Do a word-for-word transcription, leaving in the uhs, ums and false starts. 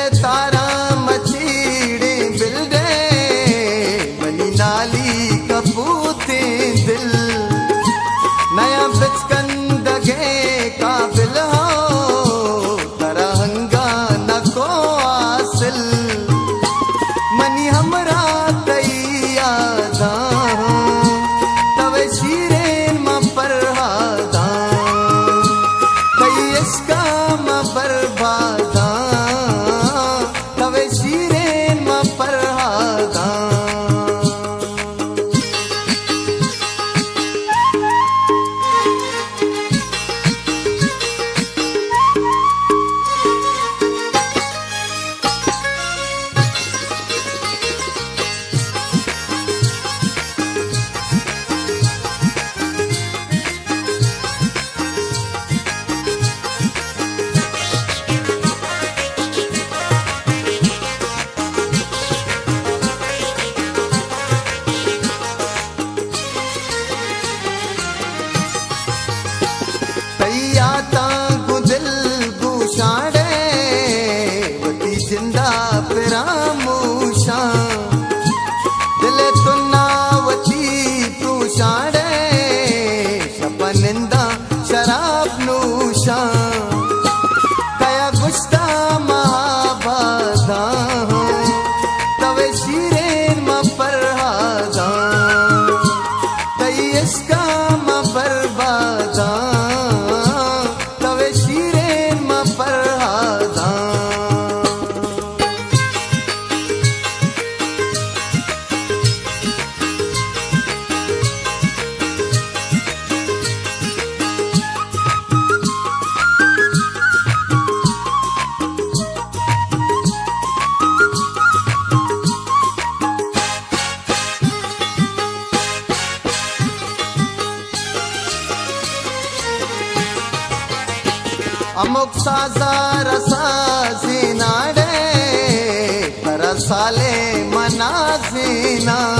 तारा मचीड़े बिलडे money नाली कपूते दिल नया बिचकन दगे काबिल हो तरहंगा न को आसिल मनी हमरा तैयादा तवे शीरेन म परहादा कई इसका म बर्बादा तवे शीरेन म परहादा जिंदा पिरामूशा दिल तुनावती तू शाड़े शपनिंदा शराब नूशा कया गुस्ता महाबादा तवे शीरेन म परहादा कई इसका म बर्बादा तवे शीरेन म परहादा अमुक साजा रसा जीना डे रसाले मना जीना